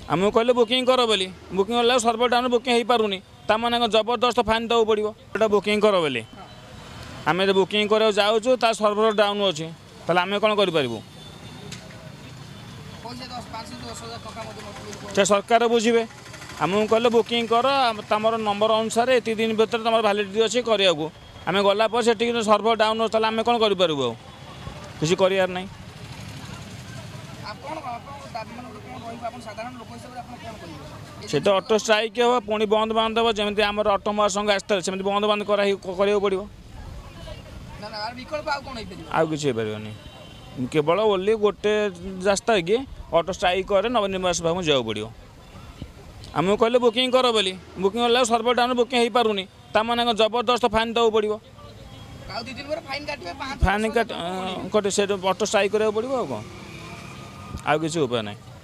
आमको कहले बुकिंग कर बोली बुकिंग कला सर्वर डाउन बुकिंग हो पारुनी ताने जबरदस्त फाइन देव पड़ो एटा बुकिंग कर बोली आम जो बुकिंग कर जाऊँ ता सर्वर डाउन अच्छे ताले आम कौन करूँ से सरकार बुझे आमको कहले बुकिंग कर तुम नंबर अनुसार ये दिन भर तुम भैलिडिटी अच्छे करने आम गला से सर्वर डाउन अच्छे आम कौन करूँ किसी करार ना से तो ऑटो स्ट्राइक हो पुणी बंद बांध हम जमी आम ऑटो मोबाइल संघ आसता सेमती बंद बांध करा पड़ो आउ कि केवल ओनली गोटे रास्ता कि ऑटो स्ट्राइक करे नवीन निवास भाग जाओ पड़ो आमको कहले बुकिंग कर बोली बुकिंग कला सर्वर डाउन बुकिंग हो पारुनी ताने जबरदस्त फाइन देव पड़ो फाइन काट से ऑटो स्ट्राइक कराया पड़ो आउ कि उपाय ना।